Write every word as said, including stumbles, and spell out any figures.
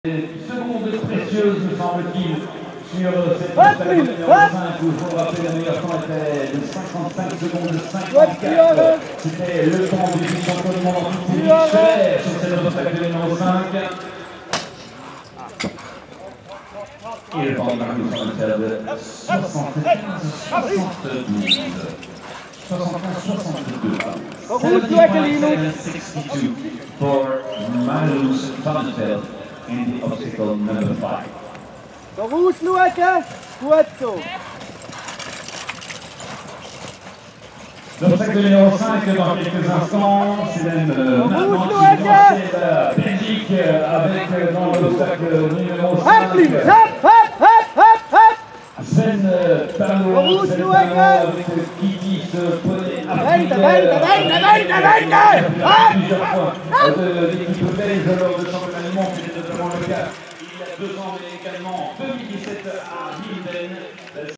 Seconde précieuse, me semble-t-il, sur cette bataille numéro cinq, où il faut rappeler le meilleur temps était de cinquante-cinq secondes cinquante-quatre. C'était le temps du champion du monde en toute cher sur cette bataille numéro cinq. Et le temps de Marcus Rensel de soixante-quinze soixante-douze. soixante-quinze soixante-deux. seventy-one sixty-two for Marcus Rensel in the obstacle number five. Vamos, Luca! Quattro! L'obstacle numéro cinq dans quelques instants, c'est même euh, maintenant qui commence la Belgique avec euh, dans l'obstacle numéro cinq. Hop, hop, hop, hop, hop! Sven Palo, Sven Palo avec Kiki se poney à plusieurs fois de l'équipe belge lors de championnat du monde, c'était notamment le cas il y a deux ans, mais également en deux mille dix-sept à Wimbledon.